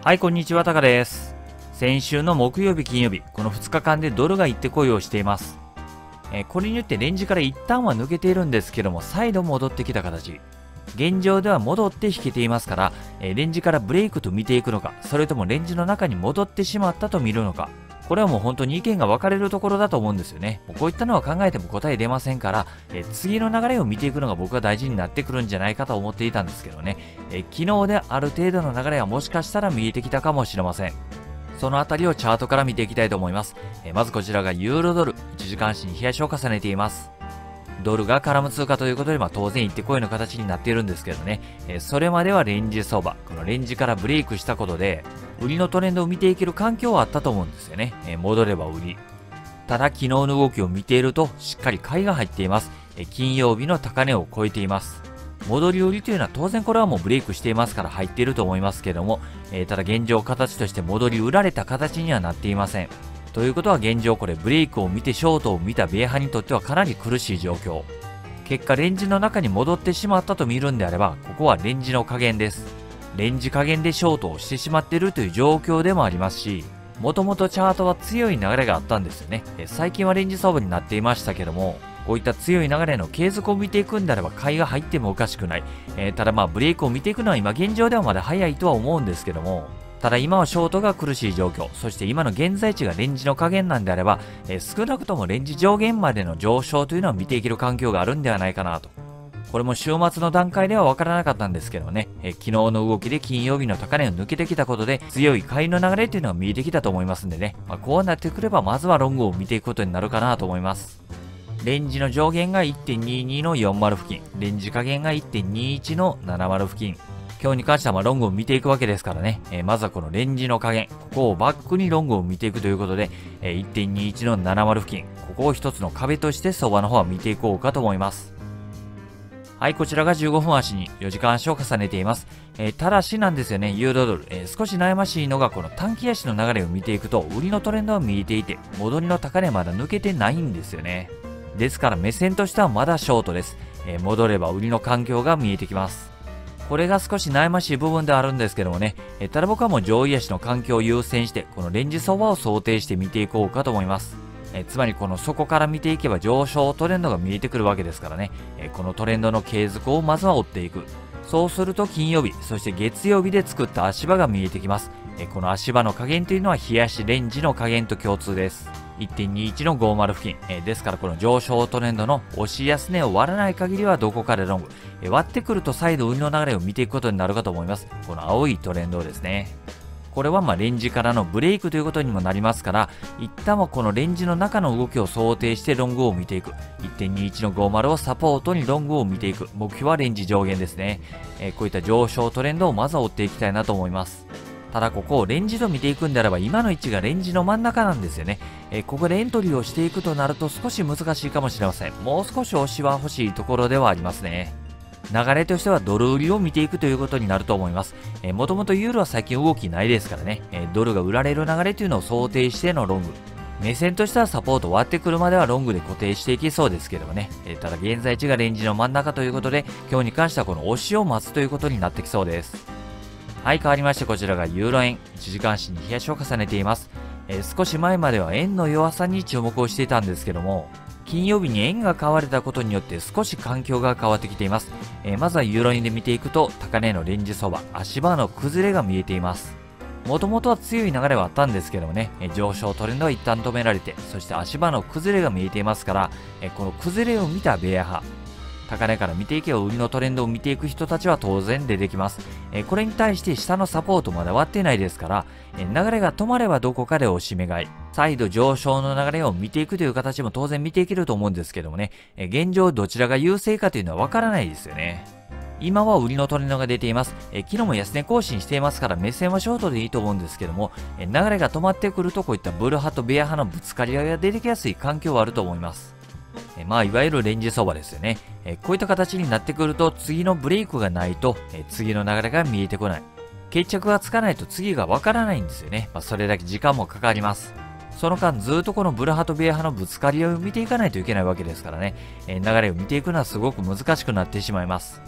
はい、こんにちは、タカです。先週の木曜日、金曜日、この2日間でドルが行ってこいをしています。これによってレンジから一旦は抜けているんですけども、再度戻ってきた形。現状では戻って引けていますから、レンジからブレイクと見ていくのか、それともレンジの中に戻ってしまったと見るのか。これはもう本当に意見が分かれるところだと思うんですよね。こういったのは考えても答え出ませんから、次の流れを見ていくのが僕は大事になってくるんじゃないかと思っていたんですけどね。昨日である程度の流れはもしかしたら見えてきたかもしれません。そのあたりをチャートから見ていきたいと思います。まずこちらがユーロドル、1時間足に冷やしを重ねています。ドルが絡む通貨ということで、当然行ってこいの形になっているんですけどね。それまではレンジ相場、このレンジからブレイクしたことで、売りのトレンドを見ていける環境はあったと思うんですよね。戻れば売り。ただ昨日の動きを見ていると、しっかり買いが入っています。金曜日の高値を超えています。戻り売りというのは当然これはもうブレイクしていますから入っていると思いますけども、ただ現状形として戻り売られた形にはなっていません。ということは現状これブレイクを見てショートを見た米派にとってはかなり苦しい状況。結果レンジの中に戻ってしまったと見るんであれば、ここはレンジの加減です。レンジ加減でショートをしてしまっているという状況でもありますし、もともとチャートは強い流れがあったんですよね。最近はレンジ相場になっていましたけども、こういった強い流れの継続を見ていくんであれば買いが入ってもおかしくない。ただブレイクを見ていくのは今現状ではまだ早いとは思うんですけども、ただ今はショートが苦しい状況、そして今の現在地がレンジの加減なんであれば、少なくともレンジ上限までの上昇というのは見ていける環境があるんではないかなと。これも週末の段階では分からなかったんですけどね、昨日の動きで金曜日の高値を抜けてきたことで強い買いの流れというのが見えてきたと思いますんでね、こうなってくればまずはロングを見ていくことになるかなと思います。レンジの上限が 1.22 の40付近、レンジ下限が 1.21 の70付近。今日に関してはロングを見ていくわけですからね、まずはこのレンジの加減、ここをバックにロングを見ていくということで、1.21 の70付近、ここを一つの壁として相場の方は見ていこうかと思います。はい、こちらが15分足に4時間足を重ねています。ただしなんですよね、ユーロドル、少し悩ましいのがこの短期足の流れを見ていくと、売りのトレンドは見えていて、戻りの高値まだ抜けてないんですよね。ですから目線としてはまだショートです。戻れば売りの環境が見えてきます。これが少し悩ましい部分ではあるんですけどもね、ただ僕はもう上位足の環境を優先して、このレンジ相場を想定して見ていこうかと思います。つまりこの底から見ていけば上昇トレンドが見えてくるわけですからね、このトレンドの継続をまずは追っていく。そうすると金曜日、そして月曜日で作った足場が見えてきます。この足場の加減というのは冷やしレンジの加減と共通です。1.21 の50付近、ですからこの上昇トレンドの押し安値を割らない限りはどこかでロング、割ってくると再度売りの流れを見ていくことになるかと思います。この青いトレンドですね。これはレンジからのブレイクということにもなりますから、一旦はこのレンジの中の動きを想定してロングを見ていく。1.21 の50をサポートにロングを見ていく。目標はレンジ上限ですね。こういった上昇トレンドをまずは追っていきたいなと思います。ただここをレンジと見ていくんであれば今の位置がレンジの真ん中なんですよね。ここでエントリーをしていくとなると少し難しいかもしれません。もう少し押しは欲しいところではありますね。流れとしてはドル売りを見ていくということになると思います。もともとユーロは最近動きないですからね、ドルが売られる流れというのを想定してのロング。目線としてはサポート割ってくるまではロングで固定していきそうですけどもね。ただ現在地がレンジの真ん中ということで、今日に関してはこの押しを待つということになってきそうです。はい、変わりましてこちらがユーロ円、1時間足に冷やしを重ねています。少し前までは円の弱さに注目をしていたんですけども、金曜日に円が買われたことによって少し環境が変わってきています。まずはユーロ円で見ていくと、高値のレンジ相場、足場の崩れが見えています。もともとは強い流れはあったんですけどもね、上昇トレンドは一旦止められて、そして足場の崩れが見えていますから、この崩れを見たベア派、高値から見ていけば売りのトレンドを見ていく人たちは当然出てきます。これに対して下のサポートまだ割ってないですから、流れが止まればどこかで押し目買い、再度上昇の流れを見ていくという形も当然見ていけると思うんですけどもね、現状どちらが優勢かというのはわからないですよね。今は売りのトレンドが出ています。昨日も安値更新していますから目線はショートでいいと思うんですけども、流れが止まってくるとこういったブル派とベア派のぶつかり合いが出てきやすい環境はあると思います。いわゆるレンジ相場ですよね。こういった形になってくると次のブレイクがないと、次の流れが見えてこない。決着がつかないと次がわからないんですよね。それだけ時間もかかります。その間ずっとこのブル派とベア派のぶつかり合いを見ていかないといけないわけですからね。流れを見ていくのはすごく難しくなってしまいます。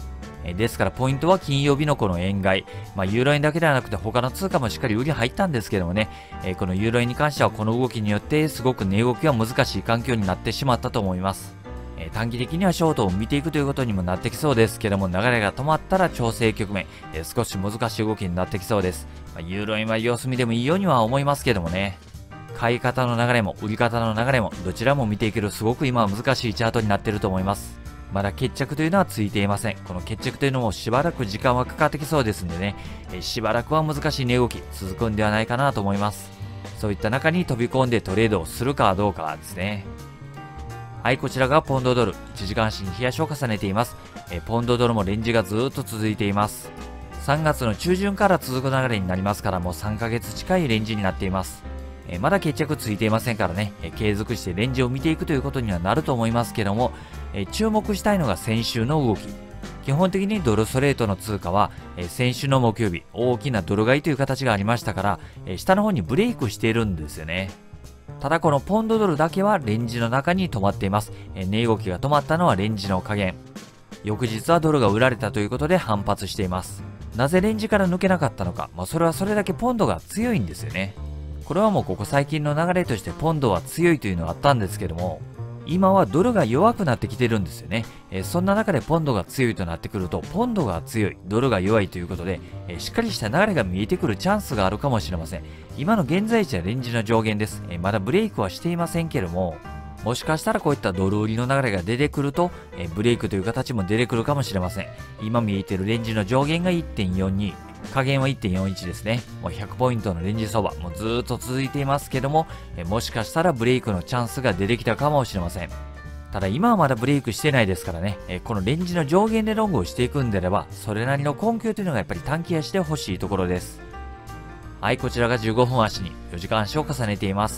ですからポイントは金曜日のこの円買い。ユーロ円だけではなくて他の通貨もしっかり売り入ったんですけどもね、このユーロ円に関してはこの動きによってすごく値動きが難しい環境になってしまったと思います。短期的にはショートを見ていくということにもなってきそうですけども、流れが止まったら調整局面、少し難しい動きになってきそうです。ユーロ円は様子見でもいいようには思いますけどもね。買い方の流れも売り方の流れもどちらも見ていけるすごく今は難しいチャートになっていると思います。まだ決着というのはついていません。この決着というのもしばらく時間はかかってきそうですんでね、しばらくは難しい値動き続くんではないかなと思います。そういった中に飛び込んでトレードをするかどうかですね。はい、こちらがポンドドル。1時間足に冷やしを重ねています。ポンドドルもレンジがずーっと続いています。3月の中旬から続く流れになりますからもう3ヶ月近いレンジになっています。まだ決着ついていませんからね、継続してレンジを見ていくということにはなると思いますけども、注目したいのが先週の動き。基本的にドルストレートの通貨は、先週の木曜日、大きなドル買いという形がありましたから、下の方にブレイクしているんですよね。ただこのポンドドルだけはレンジの中に止まっています。値動きが止まったのはレンジの加減。翌日はドルが売られたということで反発しています。なぜレンジから抜けなかったのか、それはそれだけポンドが強いんですよね。これはもうここ最近の流れとしてポンドは強いというのがあったんですけども、今はドルが弱くなってきてるんですよね。そんな中でポンドが強いとなってくると、ポンドが強い、ドルが弱いということで、しっかりした流れが見えてくるチャンスがあるかもしれません。今の現在地はレンジの上限です。まだブレイクはしていませんけども、もしかしたらこういったドル売りの流れが出てくると、ブレイクという形も出てくるかもしれません。今見えているレンジの上限が 1.42。加減は 1.41 ですね。もう100ポイントのレンジ相場、もうずーっと続いていますけども、もしかしたらブレイクのチャンスが出てきたかもしれません。ただ今はまだブレイクしてないですからね、このレンジの上限でロングをしていくんであれば、それなりの根拠というのがやっぱり短期足で欲しいところです。はい、こちらが15分足に4時間足を重ねています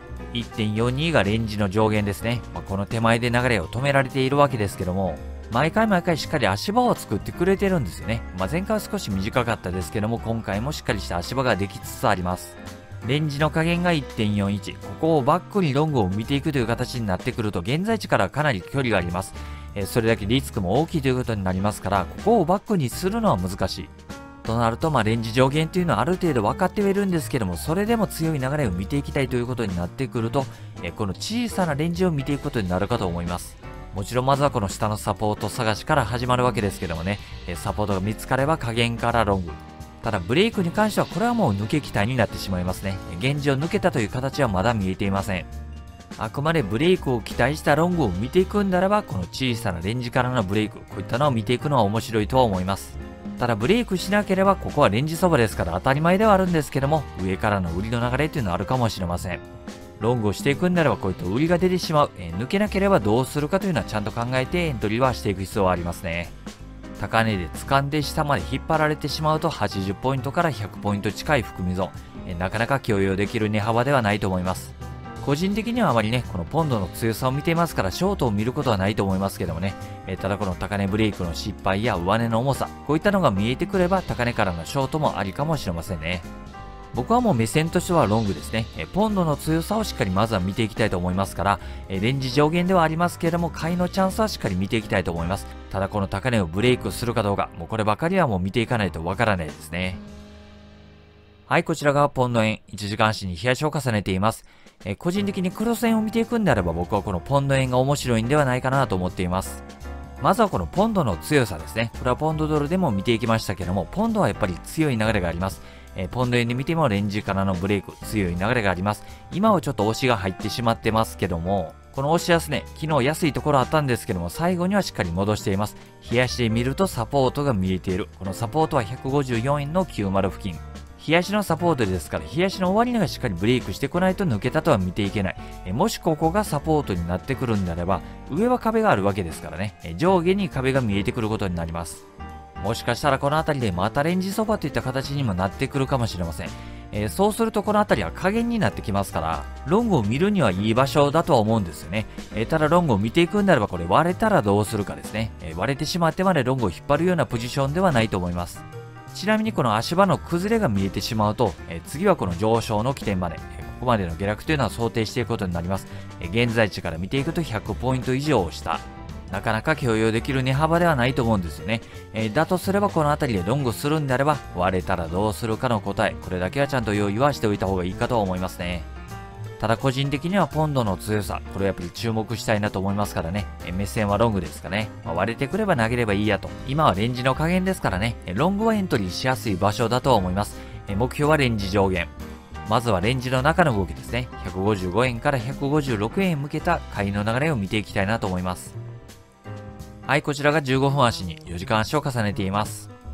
。1.42 がレンジの上限ですね。この手前で流れを止められているわけですけども、毎回しっかり足場を作ってくれてるんですよね。前回は少し短かったですけども、今回もしっかりした足場ができつつあります。レンジの加減が 1.41。ここをバックにロングを見ていくという形になってくると、現在地からかなり距離があります。それだけリスクも大きいということになりますから、ここをバックにするのは難しい。となると、レンジ上限というのはある程度分かってはいるんですけども、それでも強い流れを見ていきたいということになってくると、この小さなレンジを見ていくことになるかと思います。もちろんまずはこの下のサポート探しから始まるわけですけどもね、サポートが見つかれば加減からロング。ただブレイクに関してはこれはもう抜け期待になってしまいますね。現状抜けたという形はまだ見えていません。あくまでブレイクを期待したロングを見ていくんならば、この小さなレンジからのブレイク、こういったのを見ていくのは面白いとは思います。ただブレイクしなければここはレンジ相場ですから当たり前ではあるんですけども、上からの売りの流れというのはあるかもしれません。ロングをしていくんならばこういった売りが出てしまう、抜けなければどうするかというのはちゃんと考えてエントリーはしていく必要はありますね。高値で掴んで下まで引っ張られてしまうと80ポイントから100ポイント近い含み損、なかなか許容できる値幅ではないと思います。個人的にはあまりね、このポンドの強さを見ていますからショートを見ることはないと思いますけどもね、ただこの高値ブレイクの失敗や上値の重さ、こういったのが見えてくれば高値からのショートもありかもしれませんね。僕はもう目線としてはロングですね。ポンドの強さをしっかりまずは見ていきたいと思いますから、レンジ上限ではありますけれども、買いのチャンスはしっかり見ていきたいと思います。ただこの高値をブレイクするかどうか、もうこればかりはもう見ていかないとわからないですね。はい、こちらがポンド円、1時間足に冷やしを重ねています。個人的に黒線を見ていくんであれば、僕はこのポンド円が面白いんではないかなと思っています。まずはこのポンドの強さですね。これはポンドドルでも見ていきましたけども、ポンドはやっぱり強い流れがあります。ポンド円で見てもレンジからのブレイク、強い流れがあります。今はちょっと押しが入ってしまってますけども、この押し安値、昨日安いところあったんですけども、最後にはしっかり戻しています。冷やしで見るとサポートが見えている。このサポートは154円の90付近。冷やしのサポートですから、冷やしの終わり値がしっかりブレイクしてこないと抜けたとは見ていけない。もしここがサポートになってくるんであれば、上は壁があるわけですからね、上下に壁が見えてくることになります。もしかしたらこの辺りでまたレンジ相場といった形にもなってくるかもしれません。そうするとこの辺りは加減になってきますから、ロングを見るにはいい場所だとは思うんですよね。ただロングを見ていくんであればこれ割れたらどうするかですね。割れてしまってまでロングを引っ張るようなポジションではないと思います。ちなみにこの足場の崩れが見えてしまうと、次はこの上昇の起点まで、ここまでの下落というのは想定していくことになります。現在地から見ていくと100ポイント以上を下。 なかなか許容できる値幅ではないと思うんですよね。だとすればこの辺りでロングするんであれば、割れたらどうするかの答え、これだけはちゃんと用意はしておいた方がいいかと思いますね。ただ個人的にはポンドの強さ、これやっぱり注目したいなと思いますからね。目線はロングですかね。割れてくれば投げればいいやと。今はレンジの加減ですからね。ロングはエントリーしやすい場所だとは思います。目標はレンジ上限。まずはレンジの中の動きですね。155円から156円へ向けた買いの流れを見ていきたいなと思います。はい、こちらが15分足に4時間足を重ねています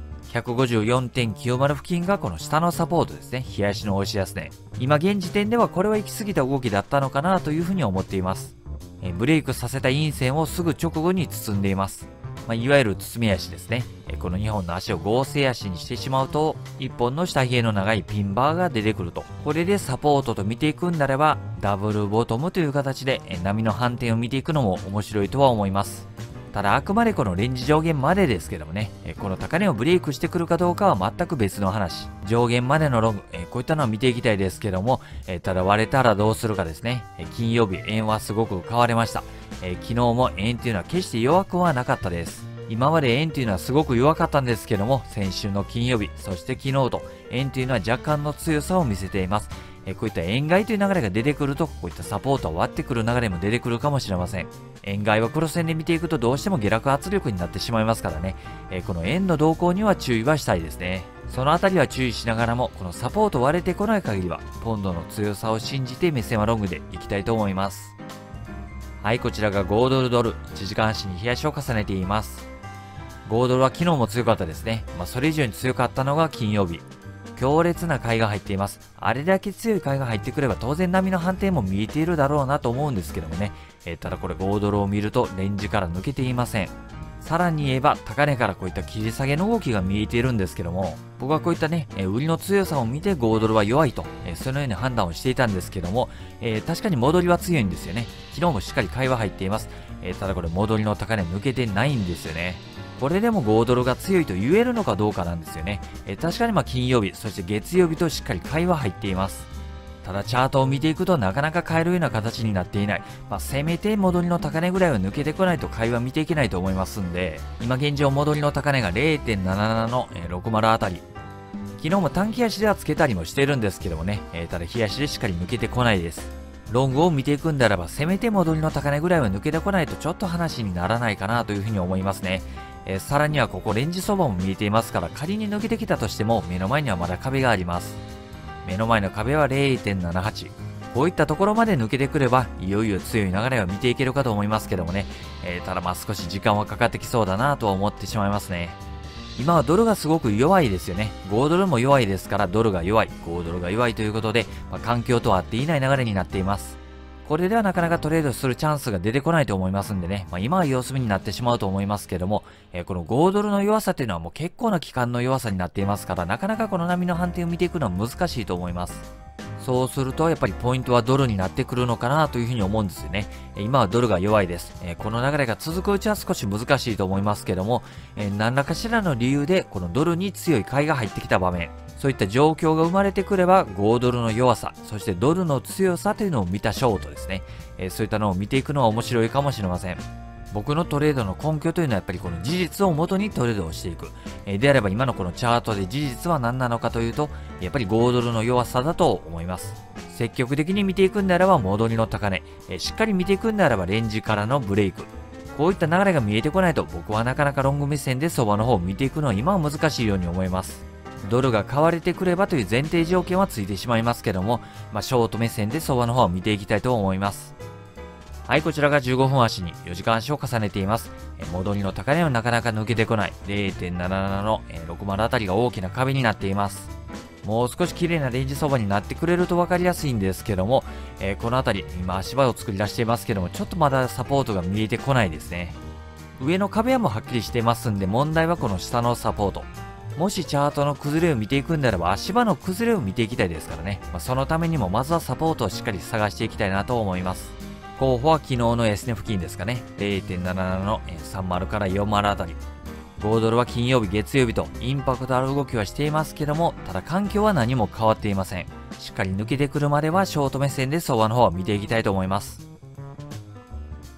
。154.90 付近がこの下のサポートですね。日足の押し安値。今現時点ではこれは行き過ぎた動きだったのかなというふうに思っています。ブレイクさせた陰線をすぐ直後に包んでいます。いわゆる包み足ですね。この2本の足を合成足にしてしまうと、1本の下髭の長いピンバーが出てくると。これでサポートと見ていくんであれば、ダブルボトムという形で波の反転を見ていくのも面白いとは思います。ただあくまでこのレンジ上限までですけどもね、この高値をブレイクしてくるかどうかは全く別の話。上限までのロング、こういったのは見ていきたいですけども、ただ割れたらどうするかですね。金曜日、円はすごく買われました。昨日も円っていうのは決して弱くはなかったです。今まで円っていうのはすごく弱かったんですけども、先週の金曜日、そして昨日と、円っていうのは若干の強さを見せています。こういった円買いという流れが出てくると、こういったサポートを割ってくる流れも出てくるかもしれません。円買いは黒線で見ていくとどうしても下落圧力になってしまいますからね。この円の動向には注意はしたいですね。そのあたりは注意しながらも、このサポート割れてこない限りは、ポンドの強さを信じて目線はロングでいきたいと思います。はい、こちらが5ドルドル、1時間足に冷やしを重ねています。5ドルは昨日も強かったですね。それ以上に強かったのが金曜日。強烈な買いが入っています。あれだけ強い買いが入ってくれば当然波の反転も見えているだろうなと思うんですけどもね。ただこれ5ドルを見るとレンジから抜けていません。さらに言えば高値からこういった切り下げの動きが見えているんですけども、僕はこういったね、売りの強さを見て5ドルは弱いと、そのように判断をしていたんですけども、確かに戻りは強いんですよね。昨日もしっかり買いは入っています。ただこれ戻りの高値抜けてないんですよね。これでも5ドルが強いと言えるのかどうかなんですよね。確かに金曜日、そして月曜日としっかり買いは入っています。ただチャートを見ていくとなかなか買えるような形になっていない。せめて戻りの高値ぐらいは抜けてこないと買いは見ていけないと思いますんで、今現状戻りの高値が 0.77 の60あたり。昨日も短期足ではつけたりもしてるんですけどもね、ただ日足でしっかり抜けてこないです。ロングを見ていくんであれば、せめて戻りの高値ぐらいは抜けてこないとちょっと話にならないかなというふうに思いますね。さらにはここレンジ相場も見えていますから、仮に抜けてきたとしても目の前にはまだ壁があります。目の前の壁は 0.78。こういったところまで抜けてくれば、いよいよ強い流れは見ていけるかと思いますけどもね。ただ少し時間はかかってきそうだなとは思ってしまいますね。今はドルがすごく弱いですよね。5ドルも弱いですから、ドルが弱い、5ドルが弱いということで、環境とは合っていない流れになっています。これではなかなかトレードするチャンスが出てこないと思いますんでね。今は様子見になってしまうと思いますけども、この5ドルの弱さというのはもう結構な期間の弱さになっていますから、なかなかこの波の反転を見ていくのは難しいと思います。そうすると、やっぱりポイントはドルになってくるのかなというふうに思うんですよね。今はドルが弱いです。この流れが続くうちは少し難しいと思いますけども、何らかしらの理由でこのドルに強い買いが入ってきた場面、そういった状況が生まれてくれば、5ドルの弱さ、そしてドルの強さというのを見たショートですね。そういったのを見ていくのは面白いかもしれません。僕のトレードの根拠というのはやっぱりこの事実を元にトレードをしていく。であれば今のこのチャートで事実は何なのかというと、やっぱり5ドルの弱さだと思います。積極的に見ていくんであれば戻りの高値、しっかり見ていくんであればレンジからのブレイク。こういった流れが見えてこないと僕はなかなかロング目線で相場の方を見ていくのは今は難しいように思います。ドルが買われてくればという前提条件はついてしまいますけども、ショート目線で相場の方を見ていきたいと思います。はい、こちらが15分足に4時間足を重ねています。戻りの高値はなかなか抜けてこない 0.77 の60あたりが大きな壁になっています。もう少し綺麗なレンジ相場になってくれると分かりやすいんですけども、このあたり今足場を作り出していますけども、ちょっとまだサポートが見えてこないですね。上の壁はもうはっきりしていますんで、問題はこの下のサポート。もしチャートの崩れを見ていくんであれば足場の崩れを見ていきたいですからね。そのためにもまずはサポートをしっかり探していきたいなと思います。候補は昨日の安値付近ですかね。0.77 の30から40あたり。5ドルは金曜日、月曜日とインパクトある動きはしていますけども、ただ環境は何も変わっていません。しっかり抜けてくるまではショート目線で相場の方を見ていきたいと思います。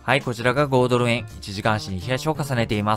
はい、こちらが5ドル円。1時間足に冷やしを重ねています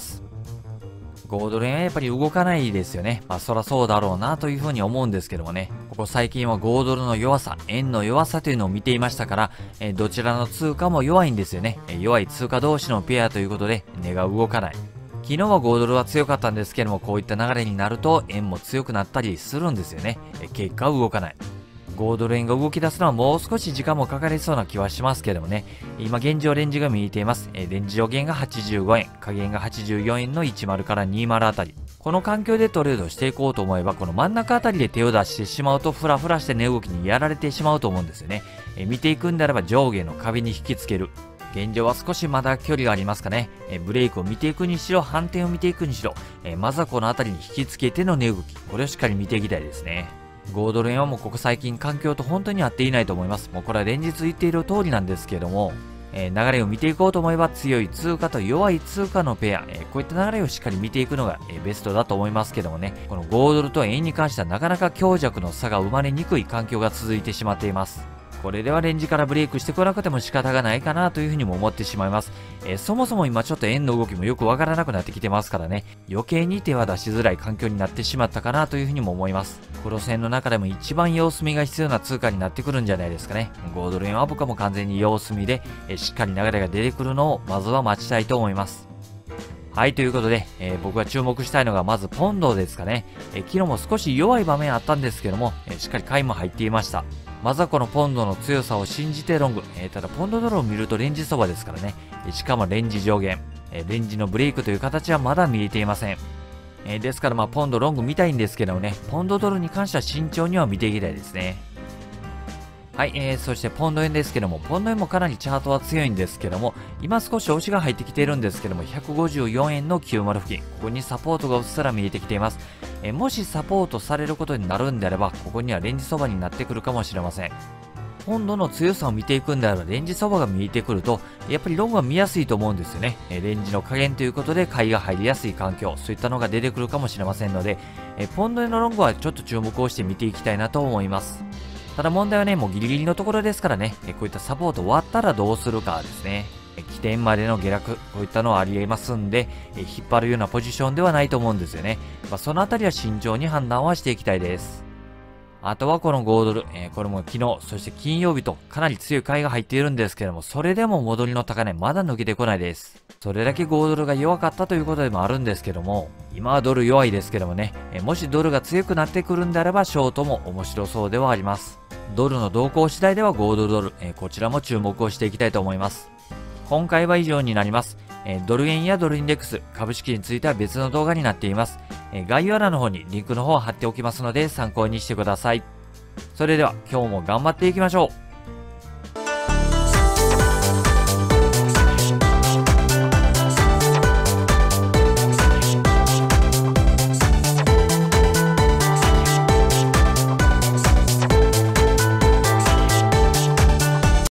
。5ドル円はやっぱり動かないですよね。そらそうだろうなというふうに思うんですけどもね。ここ最近は5ドルの弱さ、円の弱さというのを見ていましたから、どちらの通貨も弱いんですよね。弱い通貨同士のペアということで、値が動かない。昨日は5ドルは強かったんですけども、こういった流れになると円も強くなったりするんですよね。結果動かない。5ドル円が動き出すのはもう少し時間もかかりそうな気はしますけどもね。今現状レンジが見えています。レンジ上限が85円、下限が84円の10から20あたり。この環境でトレードしていこうと思えば、この真ん中あたりで手を出してしまうと、フラフラして値動きにやられてしまうと思うんですよね。見ていくんであれば上下の壁に引きつける。現状は少しまだ距離がありますかね。ブレイクを見ていくにしろ、反転を見ていくにしろ、まずはこのあたりに引きつけての値動き。これをしっかり見ていきたいですね。5ドル円はもうここ最近環境と本当に合っていないと思います。もうこれは連日言っている通りなんですけれども、流れを見ていこうと思えば強い通貨と弱い通貨のペア、こういった流れをしっかり見ていくのが、ベストだと思いますけどもね、この5ドルと円に関してはなかなか強弱の差が生まれにくい環境が続いてしまっています。これではレンジからブレイクしてこなくても仕方がないかなというふうにも思ってしまいます。そもそも今ちょっと円の動きもよくわからなくなってきてますからね、余計に手は出しづらい環境になってしまったかなというふうにも思います。黒線の中でも一番様子見が必要な通貨になってくるんじゃないですかね。5ドル円は僕はもう完全に様子見で、しっかり流れが出てくるのをまずは待ちたいと思います。はい、ということで、僕が注目したいのがまずポンドですかね。昨日も少し弱い場面あったんですけども、しっかり買いも入っていました。まずはこのポンドの強さを信じてロング。ただポンドドルを見るとレンジ相場ですからね。しかもレンジ上限。レンジのブレイクという形はまだ見えていません。ですからポンドロング見たいんですけどもね、ポンドドルに関しては慎重には見ていきたいですね。はい、そしてポンド円ですけども、ポンド円もかなりチャートは強いんですけども、今少し押しが入ってきているんですけども、154円の90付近、ここにサポートがうっすら見えてきています。もしサポートされることになるんであれば、ここにはレンジ相場になってくるかもしれません。ポンドの強さを見ていくんであれば、レンジ相場が見えてくると、やっぱりロングは見やすいと思うんですよね。レンジの加減ということで買いが入りやすい環境、そういったのが出てくるかもしれませんので、ポンド円のロングはちょっと注目をして見ていきたいなと思います。ただ問題はね、もうギリギリのところですからね、こういったサポート終わったらどうするかですね。起点までの下落、こういったのはあり得ますんで、引っ張るようなポジションではないと思うんですよね。そのあたりは慎重に判断はしていきたいです。あとはこの5ドル、これも昨日、そして金曜日とかなり強い買いが入っているんですけども、それでも戻りの高値まだ抜けてこないです。それだけ5ドルが弱かったということでもあるんですけども、今はドル弱いですけどもね、もしドルが強くなってくるんであれば、ショートも面白そうではあります。ドルの動向次第では5ドル、こちらも注目をしていきたいと思います。今回は以上になります。ドル円やドルインデックス、株式については別の動画になっています。概要欄の方にリンクの方を貼っておきますので参考にしてください。それでは今日も頑張っていきましょう。